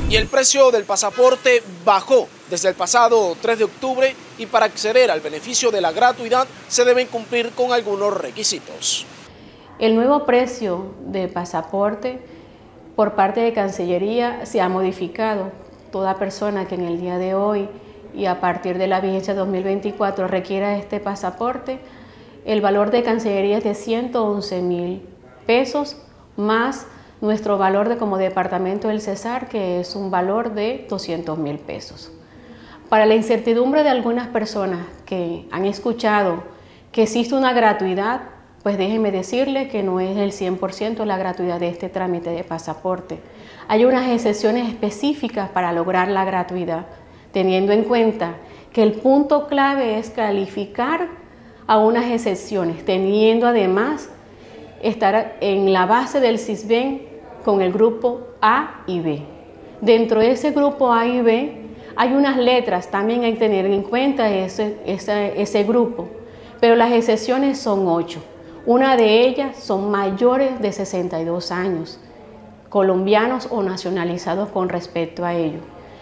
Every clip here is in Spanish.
Y el precio del pasaporte bajó desde el pasado 3 de octubre y para acceder al beneficio de la gratuidad se deben cumplir con algunos requisitos. El nuevo precio del pasaporte por parte de Cancillería se ha modificado. Toda persona que en el día de hoy y a partir de la vigencia 2024 requiera este pasaporte, el valor de Cancillería es de 111.000 pesos más nuestro valor como departamento del Cesar, que es un valor de 200.000 pesos. Para la incertidumbre de algunas personas que han escuchado que existe una gratuidad, pues déjenme decirle que no es el 100% la gratuidad de este trámite de pasaporte. Hay unas excepciones específicas para lograr la gratuidad, teniendo en cuenta que el punto clave es calificar a unas excepciones, teniendo además estar en la base del CISBEN con el grupo A y B. Dentro de ese grupo A y B hay unas letras, también hay que tener en cuenta ese grupo, pero las excepciones son 8. Una de ellas son mayores de 62 años, colombianos o nacionalizados con respecto a ello.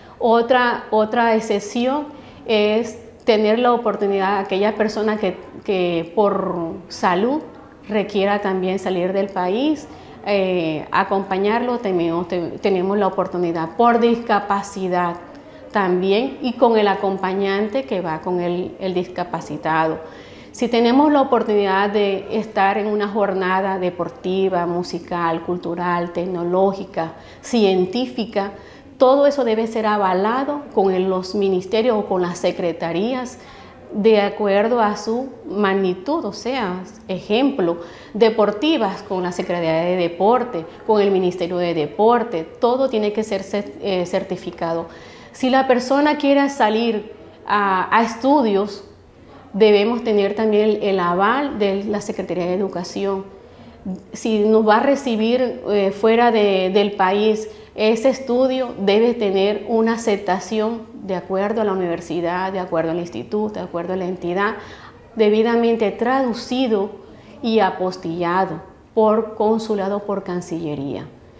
Otra excepción es tener la oportunidad, aquella persona que por salud requiera también salir del país, acompañarlo, tenemos la oportunidad por discapacidad también y con el acompañante que va con el discapacitado. Si tenemos la oportunidad de estar en una jornada deportiva, musical, cultural, tecnológica, científica, todo eso debe ser avalado con los ministerios o con las secretarías de acuerdo a su magnitud, o sea, ejemplo, deportivas con la Secretaría de Deporte, con el Ministerio de Deporte, todo tiene que ser certificado. Si la persona quiere salir a estudios, debemos tener también el aval de la Secretaría de Educación. Si nos va a recibir fuera del país, ese estudio debe tener una aceptación de acuerdo a la universidad, de acuerdo al instituto, de acuerdo a la entidad, debidamente traducido y apostillado por consulado, por Cancillería.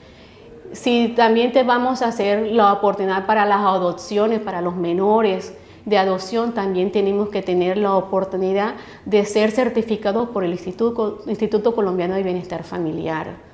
Si también te vamos a hacer la oportunidad para las adopciones, para los menores de adopción, también tenemos que tener la oportunidad de ser certificados por el Instituto Colombiano de Bienestar Familiar.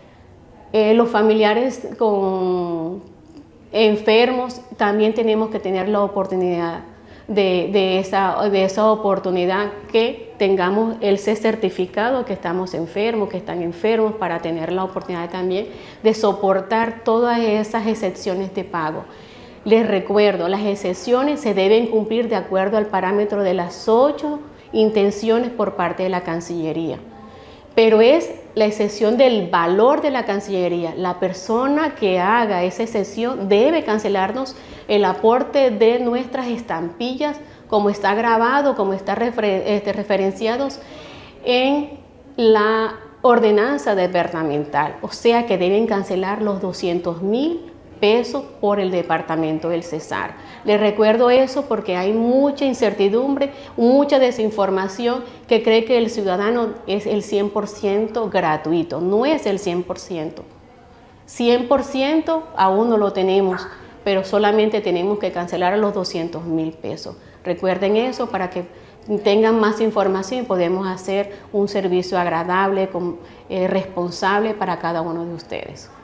Los familiares con enfermos también tenemos que tener la oportunidad de esa oportunidad que tengamos ese certificado que estamos enfermos, que están enfermos, para tener la oportunidad también de soportar todas esas excepciones de pago. Les recuerdo, las excepciones se deben cumplir de acuerdo al parámetro de las 8 intenciones por parte de la Cancillería. Pero es la excepción del valor de la Cancillería. La persona que haga esa excepción debe cancelarnos el aporte de nuestras estampillas, como está grabado, como está referenciados en la ordenanza departamental. O sea que deben cancelar los 200.000 pesos por el departamento del Cesar. Les recuerdo eso porque hay mucha incertidumbre, mucha desinformación que cree que el ciudadano es el 100% gratuito. No es el 100%. 100% aún no lo tenemos, pero solamente tenemos que cancelar los 200.000 pesos. Recuerden eso para que tengan más información y podemos hacer un servicio agradable, responsable para cada uno de ustedes.